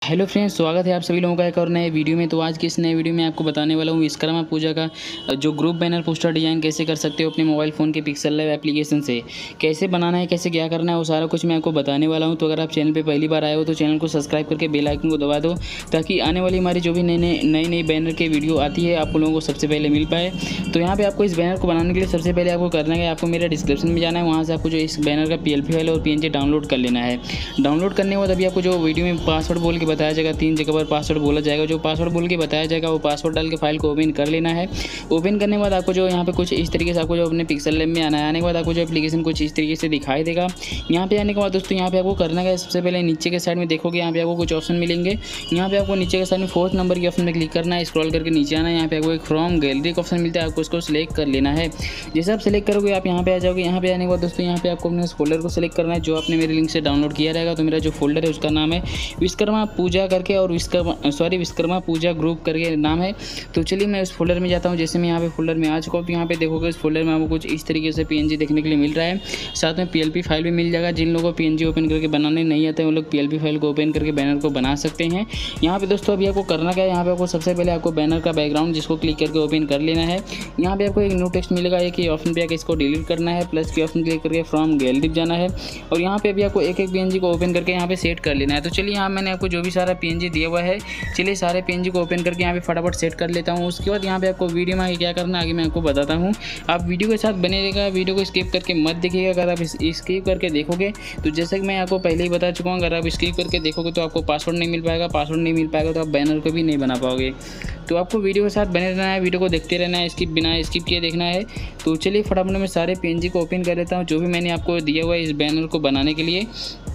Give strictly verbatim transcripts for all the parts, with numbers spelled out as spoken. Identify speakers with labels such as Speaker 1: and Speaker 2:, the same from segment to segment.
Speaker 1: Hello friends, स्वागत है आप सभी लोगों का एक और नए वीडियो में। तो आज की इस नए वीडियो में आपको बताने वाला हूँ विश्वकर्मा पूजा का जो ग्रुप बैनर पोस्टर डिज़ाइन कैसे कर सकते हो अपने मोबाइल फ़ोन के पिक्सल लैब एप्लीकेशन से, कैसे बनाना है, कैसे क्या करना है, वो सारा कुछ मैं आपको बताने वाला हूँ। तो अगर आप चैनल पर पहली बार आए हो तो चैनल को सब्सक्राइब करके बेल आइकन को दबा दो, ताकि आने वाली हमारी जो भी नए नए नई नई बैनर के वीडियो आती है आप लोगों को सबसे पहले मिल पाए। तो यहाँ पर आपको इस बैनर को बनाने के लिए सबसे पहले आपको करना है, आपको मेरे डिस्क्रिप्शन में जाना है, वहाँ से आपको जो इस बैनर का पी एल पी फाइल और पी एन जी डाउनलोड कर लेना है। डाउनलोड करने के बाद अभी आपको जो वीडियो में पासवर्ड बोल के बताया जाएगा, तीन जगह पर पासवर्ड बोला जाएगा, जो पासवर्ड बोल के बताया जाएगा वो पासवर्ड डाल के फाइल को ओपन कर लेना है। ओपन करने के बाद आपको जो यहाँ पे कुछ इस तरीके से आपको जो अपने पिक्सल लैब में आना है, आने के बाद आपको जो एप्लीकेशन कुछ इस तरीके से दिखाई देगा। यहाँ पे आने के बाद दोस्तों यहाँ पे आपको करना है, सबसे पहले नीचे के साइड में देखोगे यहाँ पे आपको कुछ ऑप्शन मिलेंगे। यहाँ पे आपको नीचे के साइड में फोर्थ नंबर के ऑप्शन में क्लिक करना है, स्क्रॉल करके नीचे आना है। यहाँ पे आपको एक फ्रॉम गैलरी का ऑप्शन मिलता है, आपको उसको सिलेक्ट कर लेना है। जैसे आप सिलेक्ट करोगे आप यहाँ पे आ जाओगे। यहाँ पे आने के बाद दोस्तों यहाँ पे आपको अपने उस फोल्डर को सिलेक्ट करना है जो आपने मेरे लिंक से डाउनलोड किया रहेगा। तो मेरा जो फोल्डर है उसका नाम है विश्वकर्मा पूजा करके, और विश्वकर्मा सॉरी विश्वकर्मा पूजा ग्रुप करके नाम है। तो चलिए मैं उस फोल्डर में जाता हूँ। जैसे मैं यहाँ पे फोल्डर में आ चुका हूँ तो यहाँ पे देखोगे इस फोल्डर में आपको कुछ इस तरीके से पीएनजी देखने के लिए मिल रहा है, साथ में पीएलपी फाइल भी मिल जाएगा। जिन लोगों को पीएनजी ओपन करके बनाने नहीं आता है वो लोग पीएलपी फाइल को ओपन करके बैनर को बना सकते हैं। यहाँ पे दोस्तों अभी आपको करना क्या है, यहाँ पे आपको सबसे पहले आपको बैनर का बैकग्राउंड जिसको क्लिक करके ओपन कर लेना है। यहाँ पे आपको एक न्यू टेक्स्ट मिलेगा, एक ऑप्शन पे आकर इसको डिलीट करना है, प्लस के ऑप्शन क्लिक करके फ्रॉम गैलरी जाना है, और यहाँ पे अभी आपको एक एक पीएनजी को ओपन करके यहाँ पे सेट कर लेना है। तो चलिए यहाँ मैंने आपको जो भी सारा पीएनजी दिया हुआ है, चलिए सारे पीएनजी को ओपन करके यहाँ पे फटाफट सेट कर लेता हूँ। उसके बाद यहाँ पे आपको वीडियो में आगे क्या करना है आगे मैं आपको बताता हूँ। आप वीडियो के साथ बने रहेगा, वीडियो को स्किप करके मत देखिएगा। अगर आप स्किप करके देखोगे तो जैसे कि मैं आपको पहले ही बता चुका हूँ, अगर आप स्किप करके देखोगे तो आपको पासवर्ड नहीं मिल पाएगा, पासवर्ड नहीं मिल पाएगा तो आप बैनर को भी नहीं बना पाओगे। तो आपको वीडियो के साथ बने रहना है, वीडियो को देखते रहना है, स्किप बिना स्किप किए देखना है। तो चलिए फटाफट मैं सारे पीएनजी को ओपन कर लेता हूँ जो भी मैंने आपको दिया हुआ है इस बैनर को बनाने के लिए।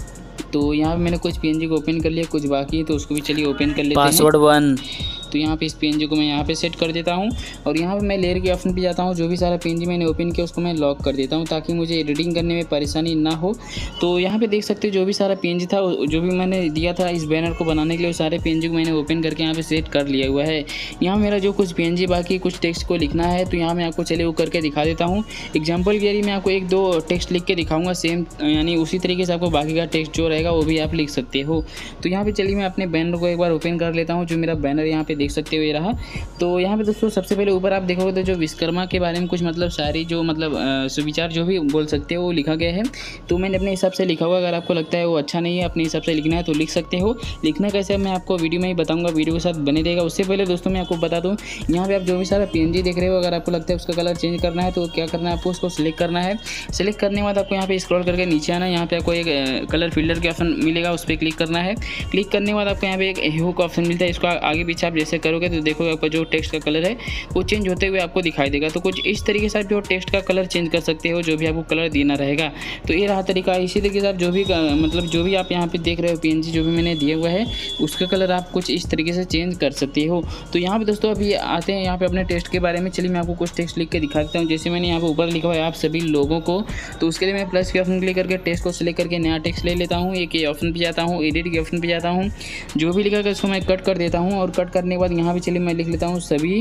Speaker 1: तो यहाँ पे मैंने कुछ पीएनजी को ओपन कर लिया, कुछ बाकी है तो उसको भी चलिए ओपन कर लेते हैं।
Speaker 2: Password one.
Speaker 1: तो यहाँ पे इस पीएनजी को मैं यहाँ पे सेट कर देता हूँ, और यहाँ पे मैं लेयर के ऑप्शन पे जाता हूँ। जो भी सारा पीएनजी मैंने ओपन किया उसको मैं लॉक कर देता हूँ ताकि मुझे एडिटिंग करने में परेशानी ना हो। तो यहाँ पे देख सकते हो जो भी सारा पीएनजी था, जो भी मैंने दिया था इस बैनर को बनाने के लिए, सारे पीएनजी को मैंने ओपन करके यहाँ पे सेट कर लिया हुआ है। यहाँ मेरा जो कुछ पीएनजी बाकी कुछ टेक्स्ट को लिखना है, तो यहाँ मैं आपको चलिए वो करके दिखा देता हूँ। एग्जाम्पल के लिए मैं आपको एक दो टेक्स्ट लिख के दिखाऊँगा सेम, यानी उसी तरीके से आपको बाकी का टेक्स्ट जो रहेगा वो भी आप लिख सकते हो। तो यहाँ पे चलिए मैं अपने बैनर को एक बार ओपन कर लेता हूँ। जो मेरा बैनर यहाँ पे देख सकते हो ये रहा। तो यहाँ पे दोस्तों सबसे पहले ऊपर आप देखोगे तो जो विश्वकर्मा के बारे में कुछ मतलब सारी जो मतलब सुविचार जो भी बोल सकते हो वो लिखा गया है। तो मैंने अपने हिसाब से लिखा हुआ, अगर आपको लगता है वो अच्छा नहीं है अपने हिसाब से लिखना है तो लिख सकते हो। लिखना कैसे मैं आपको वीडियो में ही बताऊँगा, वीडियो के साथ बने रहेगा। उससे पहले दोस्तों मैं आपको बता दूँ, यहाँ पे आप जो भी सारा पीएनजी देख रहे हो, अगर आपको लगता है उसका कलर चेंज करना है तो क्या करना है, आपको उसको सिलेक्ट करना है। सिलेक्ट करने के बाद आपको यहाँ पे स्क्रॉल करके नीचे आना है। यहाँ पे आपको एक कलर फिल्टर के ऑप्शन मिलेगा, उस पर क्लिक करना है। क्लिक करने के बाद आपको यहाँ पे एक ह्यू का ऑप्शन मिलता है, इसको आगे पीछे आप जैसे करोगे तो देखोगे आपका जो टेक्स्ट का कलर है वो चेंज होते हुए आपको दिखाई देगा। तो कुछ इस तरीके से आप जो टेक्स्ट का कलर चेंज कर सकते हो, जो भी आपको कलर देना रहेगा। तो ये रहा तरीका। इसी तरीके से आप जो भी मतलब जो भी आप यहाँ पे देख रहे हो पीएनजी जो भी मैंने दिया हुआ है उसका कलर आप कुछ इस तरीके से चेंज कर सकते हो। तो यहाँ पे दोस्तों अभी आते हैं यहाँ पे अपने टेक्स्ट के बारे में। चलिए मैं आपको कुछ टेक्स्ट लिख के दिखा देता हूँ। जैसे मैंने यहाँ पे ऊपर लिखा हुआ है आप सभी लोगों को, तो उसके लिए मैं प्लस के ऑप्शन क्लिक करके टेक्स्ट को सिलेक्ट करके नया टेक्स्ट ले लेता हूँ। एक ऑप्शन पे जाता हूँ, एडिट के ऑप्शन पे जाता हूँ, जो भी लिखा है उसको मैं कट कर देता हूँ। और कट करने के बाद यहाँ पे चलिए मैं लिख लेता हूँ सभी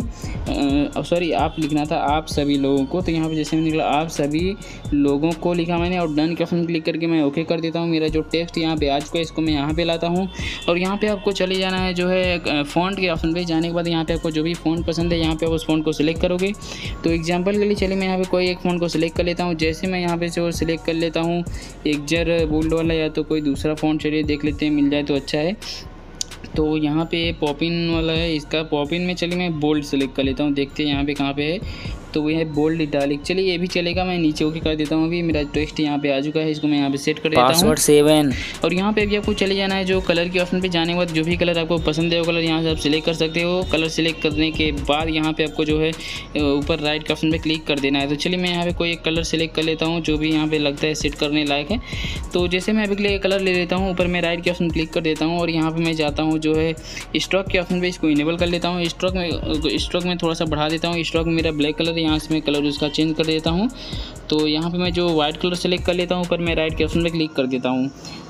Speaker 1: सॉरी आप लिखना था आप सभी लोगों को। तो यहाँ पे जैसे मैंने निकला आप सभी लोगों को लिखा मैंने, और डन के ऑप्शन क्लिक करके मैं ओके कर देता हूँ। मेरा जो टेक्स्ट यहाँ पे आ चुका है इसको मैं यहाँ पे लाता हूँ, और यहाँ पे आपको चले जाना है जो है फ़ॉन्ट के ऑप्शन पे। जाने के बाद यहाँ पे आपको जो भी फ़ॉन्ट पसंद है यहाँ पे आप उस फ़ॉन्ट को सिलेक्ट करोगे। तो एग्जाम्पल के लिए चलिए मैं यहाँ पे कोई एक फ़ॉन्ट को सिलेक्ट कर लेता हूँ। जैसे मैं यहाँ पे जो सिलेक्ट कर लेता हूँ एक जर बोल्ड वाला या तो कोई दूसरा फ़ॉन्ट, चलिए देख लेते हैं मिल जाए तो अच्छा है। तो यहाँ पे पॉपिन वाला है, इसका पॉपिन में चलिए मैं बोल्ड सेलेक्ट कर लेता हूँ। देखते हैं यहाँ पे कहाँ पे है, तो वो है बोल्ड इटालिक। चलिए ये भी चलेगा, मैं नीचे ओके कर देता हूँ। अभी मेरा टेक्स्ट यहाँ पे आ चुका है, इसको मैं यहाँ पे सेट कर देता हूँ।
Speaker 2: Password seven.
Speaker 1: और यहाँ पे भी आपको चले जाना है जो कलर के ऑप्शन पे जाने के बाद जो भी कलर आपको पसंद है वो कलर यहाँ से आप सिलेक्ट कर सकते हो। कलर सिलेक्ट करने के बाद यहाँ पे आपको जो है ऊपर राइट के ऑप्शन पे क्लिक कर देना है। तो चलिए मैं यहाँ पे कोई एक कलर सिलेक्ट कर लेता हूँ जो भी यहाँ पे लगता है सेट करने लायक है। तो जैसे मैं अभी के लिए कलर ले लेता हूँ, ऊपर मैं राइट के ऑप्शन क्लिक कर देता हूँ, और यहाँ पर मैं जाता हूँ जो है स्ट्रोक के ऑप्शन पे, इसको इनेबल कर लेता हूँ। स्ट्रोक में स्ट्रोक में थोड़ा सा बढ़ा देता हूँ। स्ट्रोक में मेरा ब्लैक कलर है, यहाँ से मैं कलर उसका चेंज कर देता हूँ। तो यहाँ पे मैं जो वाइट कलर सेलेक्ट कर लेता हूँ, ऊपर मैं राइट के ऑप्शन पे क्लिक कर देता हूँ।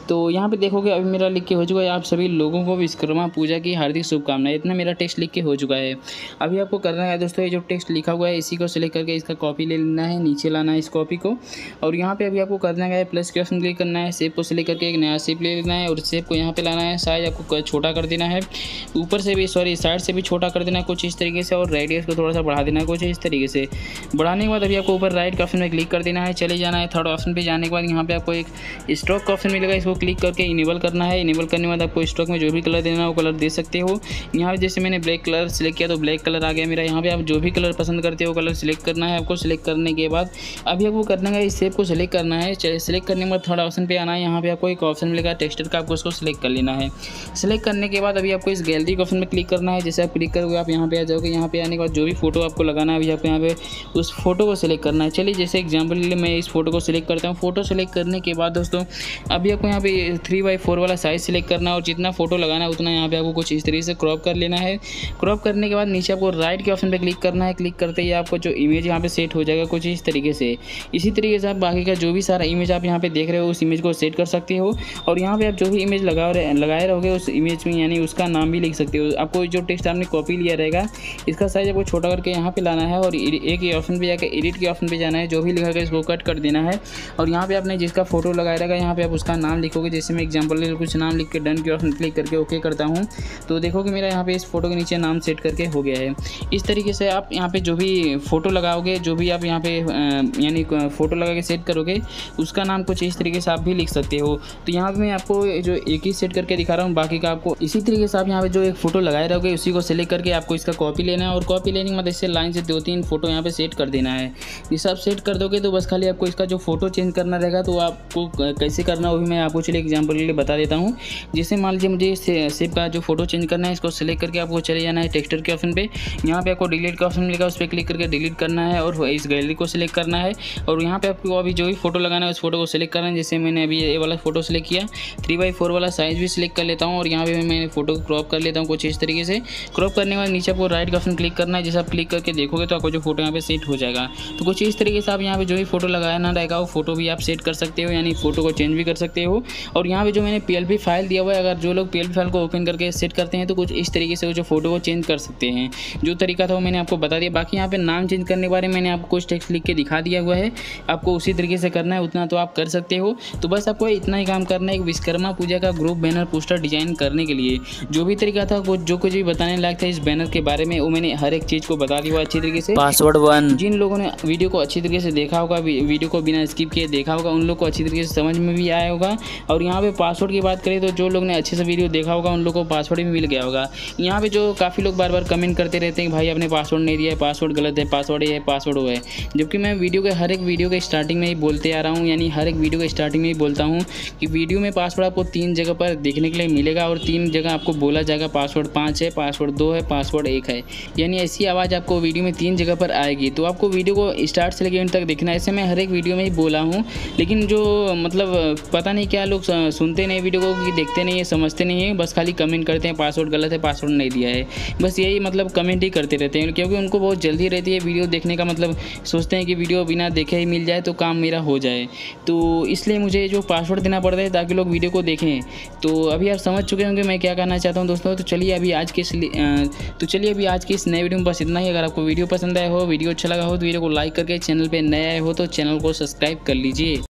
Speaker 1: तो यहाँ पे देखोगे अभी मेरा लिख के हो चुका है, आप सभी लोगों को विश्वकर्मा पूजा की हार्दिक शुभकामनाएं। इतना मेरा टेक्स्ट लिख के हो चुका है। अभी आपको करना है दोस्तों, ये जो टेक्स्ट लिखा हुआ है इसी को सिलेक्ट करके इसका कॉपी ले लेना है, नीचे लाना है इस कॉपी को, और यहाँ पे अभी आपको करना है प्लस के ऑप्शन क्लिक करना है, शेप को सिलेक्ट करके एक नया शेप ले लेना है और शेप को यहाँ पे लाना है, साइज आपको छोटा कर देना है, ऊपर से भी सॉरी साइड से भी छोटा कर देना है कुछ इस तरीके से, और रेडियस को थोड़ा सा बढ़ा देना है कुछ इस तरीके से। बढ़ाने के बाद अभी आपको ऊपर राइट के ऑप्शन में क्लिक कर देना है, चले जाना है थर्ड ऑप्शन पे। जाने के बाद यहाँ पे आपको एक स्ट्रोक का ऑप्शन मिलेगा, इसको क्लिक करके इनेबल करना है। इनेबल करने के बाद आपको स्ट्रोक में जो भी कलर देना है वो कलर दे सकते हो। यहाँ पे जैसे मैंने ब्लैक कलर सिलेक्ट किया तो ब्लैक कलर आ गया मेरा। यहाँ पे आप जो भी कलर पसंद करते हो कलर सिलेक्ट करना है आपको। सिलेक्ट करने के बाद अभी आपको करना है इस शेप को सिलेक्ट करना है। सिलेक्ट करने के बाद थर्ड ऑप्शन पे आना है, यहाँ पे आपको एक ऑप्शन मिलेगा टेक्सचर का, आपको उसको सिलेक्ट कर लेना है। सिलेक्ट करने के बाद अभी आपको इस गैलरी के ऑप्शन में क्लिक करना है। जैसे आप क्लिक करोगे आप यहाँ पे आ जाओगे। यहाँ पे आने के बाद जो भी फोटो आपको लगाना है अभी आपको यहाँ पे उस फोटो को सिलेक्ट करना है। चलिए जैसे एग्जाम्पल के लिए मैं इस फोटो को सिलेक्ट करता हूँ। फोटो सिलेक्ट करने के बाद दोस्तों अभी आपको यहाँ पे थ्री बाई फोर वाला साइज सिलेक्ट करना है और जितना फोटो लगाना है उतना यहाँ पे आपको कुछ इस तरीके से क्रॉप कर लेना है। क्रॉप करने के बाद नीचे आपको राइट के ऑप्शन पे क्लिक करना है। क्लिक करते ही आपको जो इमेज यहाँ पे सेट हो जाएगा कुछ इस तरीके से। इसी तरीके से आप बाकी का जो भी सारा इमेज आप यहाँ पे देख रहे हो उस इमेज को सेट कर सकते हो, और यहाँ पे आप जो भी इमेज लगा लगाए रहोगे उस इमेज में यानी उसका नाम भी लिख सकते हो। आपको जो टेक्स्ट आपने कॉपी लिया रहेगा इसका साइज आपको छोटा करके यहाँ पे लाना है और एक ही ऑप्शन पे जाकर एडिट के ऑप्शन पे जाना है। जो भी लिखा गया इसको कट कर देना है और यहाँ पे आपने जिसका फोटो लगाया रहेगा यहाँ पे आप उसका नाम लिखोगे। जैसे मैं एग्जांपल ले कुछ नाम लिख के डन के ऑप्शन क्लिक करके ओके करता हूँ तो देखोगे मेरा यहाँ पे इस फोटो के नीचे नाम सेट करके हो गया है। इस तरीके से आप यहाँ पे जो भी फोटो लगाओगे जो भी आप यहाँ पे यानी फोटो लगा के सेट करोगे उसका नाम कुछ इस तरीके से आप भी लिख सकते हो। तो यहाँ पे मैं आपको जो एक ही सेट करके दिखा रहा हूँ, बाकी का आपको इसी तरीके से आप यहाँ पे जो एक फोटो लगाए रहोगे उसी को सिलेक्ट करके आपको इसका कॉपी लेना है और कॉपी लेने के बाद इससे लाइन से दो तीन फोटो यहाँ पे सेट कर देना है। ये सब सेट कर दोगे तो बस खाली आपको इसका जो फोटो चेंज करना रहेगा। तो आपको कैसे करना वो भी मैं आपको चलिए एग्जाम्पल के लिए बता देता हूँ। जैसे मान लीजिए मुझे शेप का जो फोटो चेंज करना है इसको सिलेक्ट करके आपको चले जाना है टेक्सचर के ऑप्शन पे। यहाँ पे आपको डिलीट का ऑप्शन मिलेगा, उस पर क्लिक करके डिलीट करना है और इस गैलरी को सिलेक्ट करना है और यहाँ पे आपको अभी जो भी फोटो लगाना है उस फोटो को सिलेक्ट करना है। जैसे मैंने अभी ये वाला फोटो सिलेक्ट किया, थ्री बाई फोर वाला साइज भी सिलेक्ट कर लेता हूँ और यहाँ पे मैं फोटो को क्रॉप कर लेता हूँ कुछ इस तरीके से। क्रॉप करने के बाद नीचे आपको राइट का ऑप्शन क्लिक करना है। जैसे आप क्लिक करके देखोगे तो आपको जो फोटो यहाँ पे सेट हो जाएगा। तो कुछ इस तरीके से आप यहाँ पे जो भी फोटो लगाया ना रहेगा वो फोटो भी आप सेट कर सकते हो, यानी फोटो को चेंज भी कर सकते हो। और यहाँ पे जो मैंने पीएलपी फाइल दिया हुआ है, अगर जो लोग पीएलपी फाइल को ओपन करके सेट करते हैं तो कुछ इस तरीके से वो जो फोटो को चेंज कर सकते हैं। जो तरीका था वो मैंने आपको बता दिया। बाकी यहाँ पे नाम चेंज करने के बारे में मैंने आपको कुछ टेक्स्ट लिख के दिखा दिया हुआ है, आपको उसी तरीके से करना है, उतना तो आप कर सकते हो। तो बस आपको इतना ही काम करना है, एक विश्वकर्मा पूजा का ग्रुप बैनर पोस्टर डिजाइन करने के लिए जो भी तरीका था वो जो कुछ भी बताने लायक था इस बैनर के बारे में वो मैंने हर एक चीज़ को बता दिया अच्छी तरीके से।
Speaker 2: पासवर्ड वन
Speaker 1: जिन लोगों ने वीडियो को अच्छी तरीके से देखा होगा, वीडियो को बिना स्किप किए देखा होगा, उन लोग को अच्छी तरीके से समझ में भी आया होगा। और यहाँ पे पासवर्ड की बात करें तो जो लोग ने अच्छे से वीडियो देखा होगा उन लोग को पासवर्ड भी मिल गया होगा। यहाँ पे जो काफ़ी लोग बार बार कमेंट करते रहते हैं कि भाई आपने पासवर्ड नहीं दिया है, पासवर्ड गलत है, पासवर्ड ये है, पासवर्ड वो है, जबकि मैं वीडियो के हर एक वीडियो के स्टार्टिंग में ही बोलते आ रहा हूँ, यानी हर एक वीडियो के स्टार्टिंग में ही बोलता हूँ कि वीडियो में पासवर्ड आपको तीन जगह पर देखने के लिए मिलेगा और तीन जगह आपको बोला जाएगा पासवर्ड पाँच है, पासवर्ड दो है, पासवर्ड एक है, यानी ऐसी आवाज़ आपको वीडियो में तीन जगह पर आएगी। तो आपको वीडियो को स्टार्ट से लेकर एंड तक देखना है। ऐसे मैं हर एक वीडियो में ही बोला हूँ, लेकिन जो मतलब पता नहीं क्या लोग सुनते नहीं वीडियो को, कि देखते नहीं है, समझते नहीं है, बस खाली कमेंट करते हैं पासवर्ड गलत है, पासवर्ड नहीं दिया है, बस यही मतलब कमेंट ही करते रहते हैं, क्योंकि उनको बहुत जल्दी रहती है वीडियो देखने का, मतलब सोचते हैं कि वीडियो बिना देखे ही मिल जाए तो काम मेरा हो जाए। तो इसलिए मुझे जो पासवर्ड देना पड़ता है ताकि लोग वीडियो को देखें। तो अभी आप समझ चुके होंगे मैं क्या कहना चाहता हूँ दोस्तों। तो चलिए अभी आज के इस तो चलिए अभी आज की इस नए वीडियो में बस इतना ही। अगर आपको वीडियो पसंद आया हो, वीडियो अच्छा लगा हो तो वीडियो को लाइक करके, चैनल पर नए आए हो तो चैनल को सब्सक्राइब कर लीजिए।